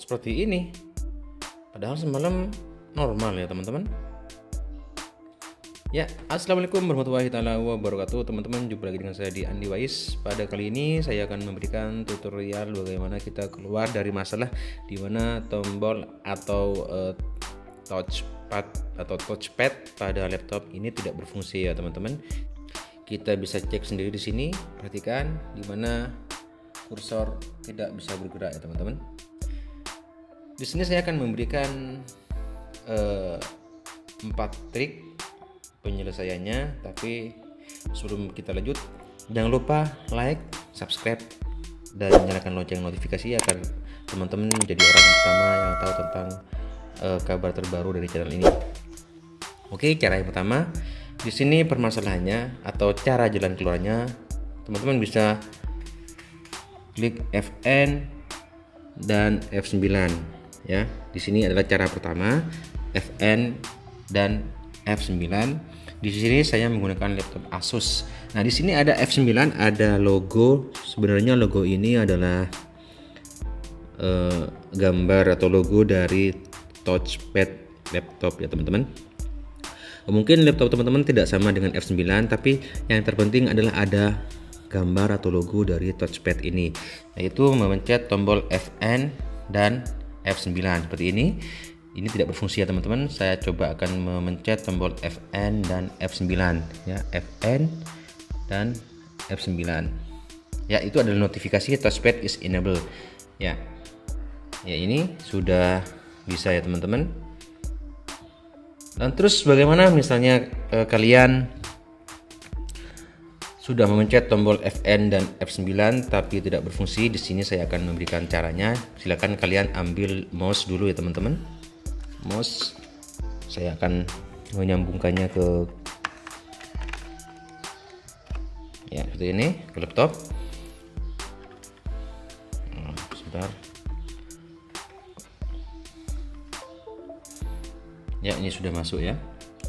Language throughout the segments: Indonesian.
seperti ini. Padahal semalam normal ya teman-teman. Ya, assalamualaikum warahmatullahi wabarakatuh teman-teman. Jumpa lagi dengan saya di Andi Wais. Pada kali ini saya akan memberikan tutorial bagaimana kita keluar dari masalah di mana tombol atau touchpad pada laptop ini tidak berfungsi ya teman-teman. Kita bisa cek sendiri di sini. Perhatikan di mana kursor tidak bisa bergerak ya teman-teman. Di sini saya akan memberikan 4 trik penyelesaiannya, tapi sebelum kita lanjut jangan lupa like, subscribe, dan nyalakan lonceng notifikasi agar teman-teman menjadi orang pertama yang tahu tentang kabar terbaru dari channel ini. Oke, cara yang pertama di sini permasalahannya atau cara jalan keluarnya, teman-teman bisa klik Fn dan F9 ya. Di sini adalah cara pertama, Fn dan F9. Di sini saya menggunakan laptop Asus. Nah, di sini ada F9, ada logo. Sebenarnya logo ini adalah gambar atau logo dari touchpad laptop ya teman-teman. Mungkin laptop teman-teman tidak sama dengan F9, tapi yang terpenting adalah ada gambar atau logo dari touchpad ini, yaitu memencet tombol Fn dan F9 seperti ini. Ini tidak berfungsi ya teman-teman. Saya coba akan memencet tombol Fn dan F9 ya, Fn dan F9 ya. Itu adalah notifikasi touchpad is enabled ya. Ya, ini sudah bisa ya teman-teman. Dan terus bagaimana misalnya kalian sudah memencet tombol Fn dan F9 tapi tidak berfungsi? Di sini saya akan memberikan caranya. Silakan kalian ambil mouse dulu ya teman-teman. Mouse saya akan menyambungkannya ke ya seperti ini, ke laptop. Sebentar ya, ini sudah masuk ya.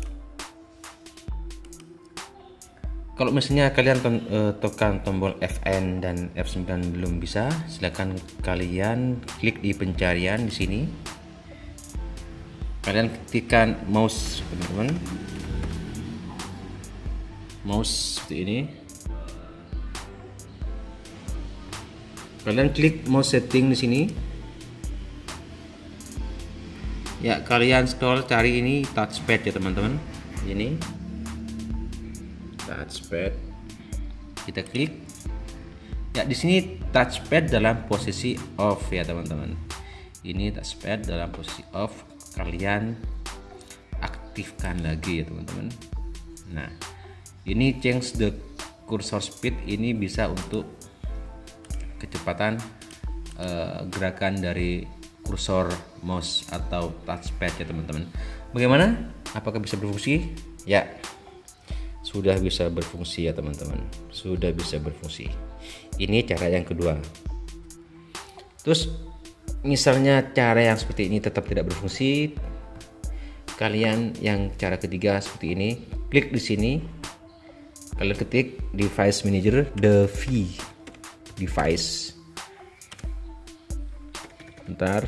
Kalau misalnya kalian tekan tombol Fn dan F9 belum bisa, silakan kalian klik di pencarian di sini. Kalian ketikkan mouse teman-teman, mouse seperti ini. Kalian klik mouse setting di sini. Ya, kalian scroll cari ini touchpad ya teman-teman. Ini touchpad. Kita klik. Ya, di sini touchpad dalam posisi off ya teman-teman. Ini touchpad dalam posisi off. Kalian aktifkan lagi ya teman-teman. Nah, ini change the cursor speed, ini bisa untuk kecepatan gerakan dari kursor mouse atau touchpad ya teman-teman. Bagaimana? Apakah bisa berfungsi? Ya, sudah bisa berfungsi ya teman-teman. Sudah bisa berfungsi. Ini cara yang kedua. Terus misalnya cara yang seperti ini tetap tidak berfungsi, kalian yang cara ketiga seperti ini, klik di sini, kalian ketik device manager, device, bentar,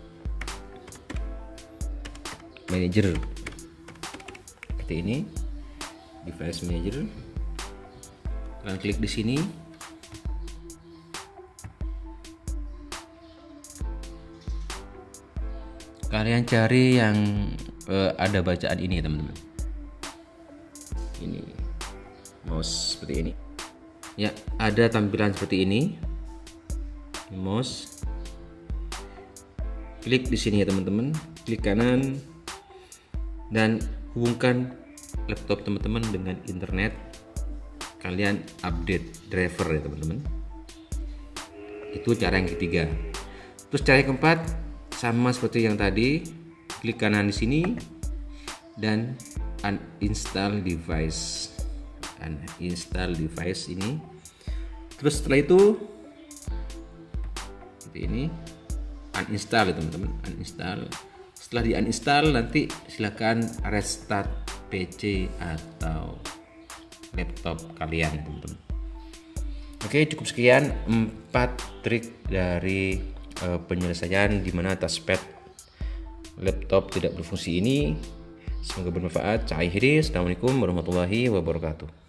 manager seperti ini, device manager. Kalian klik di sini. Kalian cari yang ada bacaan ini teman-teman. Ini mouse seperti ini. Ya, ada tampilan seperti ini. Mouse. Klik di sini ya teman-teman. Klik kanan dan hubungkan laptop teman-teman dengan internet. Kalian update driver ya teman-teman. Itu cara yang ketiga. Terus cara yang keempat sama seperti yang tadi, klik kanan di sini dan uninstall device. Uninstall device ini. Terus setelah itu seperti ini, uninstall ya teman-teman, uninstall. Setelah di uninstall nanti silakan restart PC atau laptop kalian teman-teman. Oke, cukup sekian 4 trik dari penyelesaian di mana touchpad laptop tidak berfungsi ini. Semoga bermanfaat. Saya akhiri. Assalamualaikum warahmatullahi wabarakatuh.